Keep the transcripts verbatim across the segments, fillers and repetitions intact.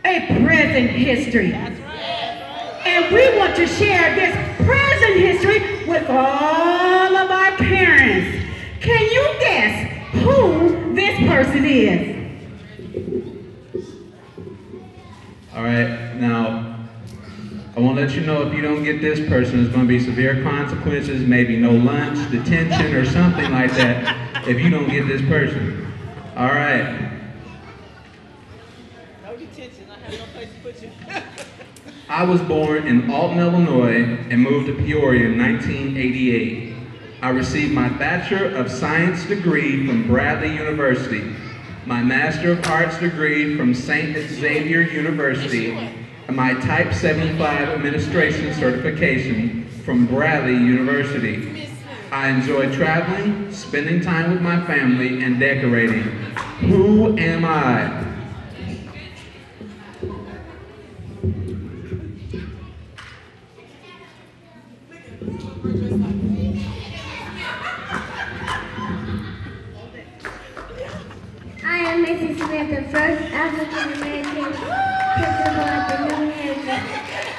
a present history. That's right. And we want to share this present history with all of our parents. Can you guess who this person is? All right, now, I want to let you know if you don't get this person, there's going to be severe consequences, maybe no lunch, detention, or something like that if you don't get this person. All right. No detention, I have no place to put you. I was born in Alton, Illinois, and moved to Peoria in nineteen eighty-eight. I received my Bachelor of Science degree from Bradley University, my Master of Arts degree from Saint Xavier University, and my Type seventy-five Administration certification from Bradley University. I enjoy traveling, spending time with my family, and decorating. Who am I? I am Missus Smith, the first African American principal at the New Hampshire.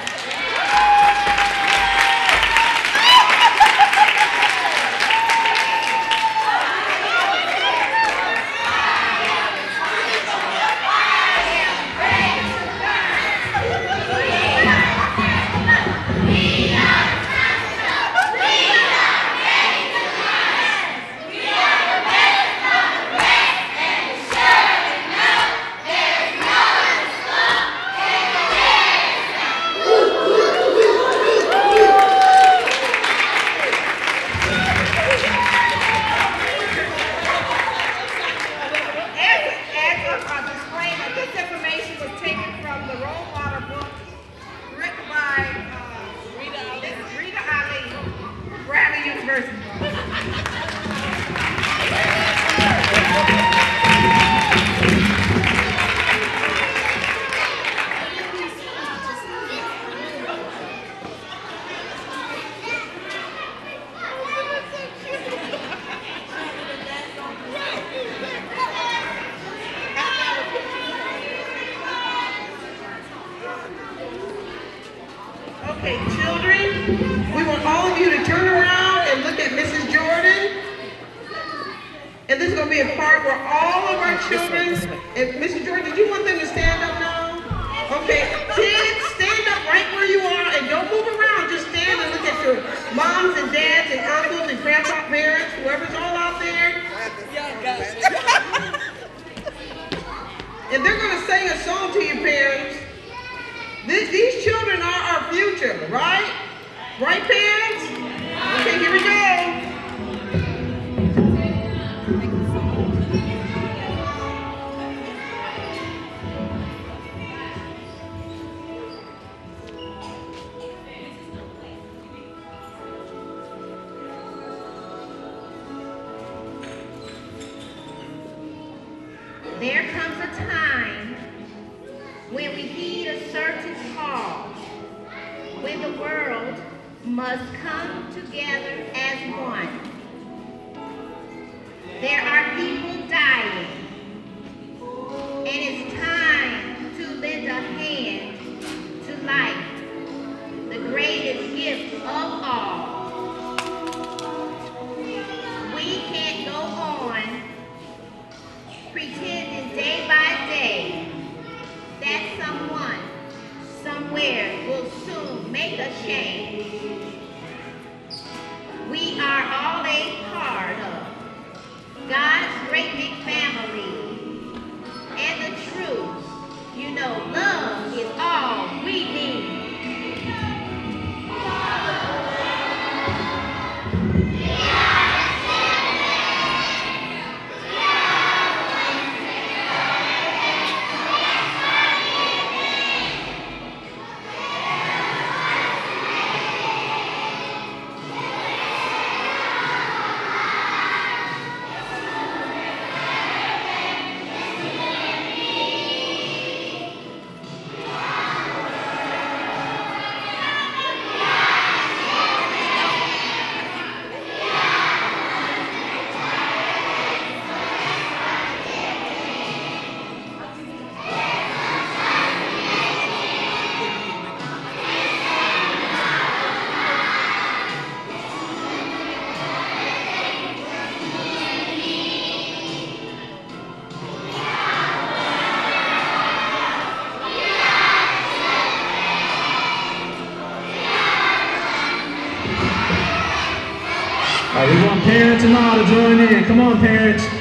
Okay, children, we want all of you to turn around and look at Missus Jordan. And this is going to be a part where all of our children, and Missus Jordan, did you want them to stand up now? Okay, kids, stand up right where you are and don't move around. Just stand and look at your moms and dads and uncles and grandpa parents, whoever's all out there. And they're going to sing a song to your parents. This, these children are our future, right? Right, parents? Okay, here we go. There comes a time when we heed a certain call, when the world must come together as one. There are people dying, and it's time to lend a hand to life, the greatest gift of all. We can't go on pretending day by day that someone, somewhere will soon make a change. We are all a part of God's great big family. And the truth, you know, love is all we need. right, we want parents and all to join in. Come on, parents.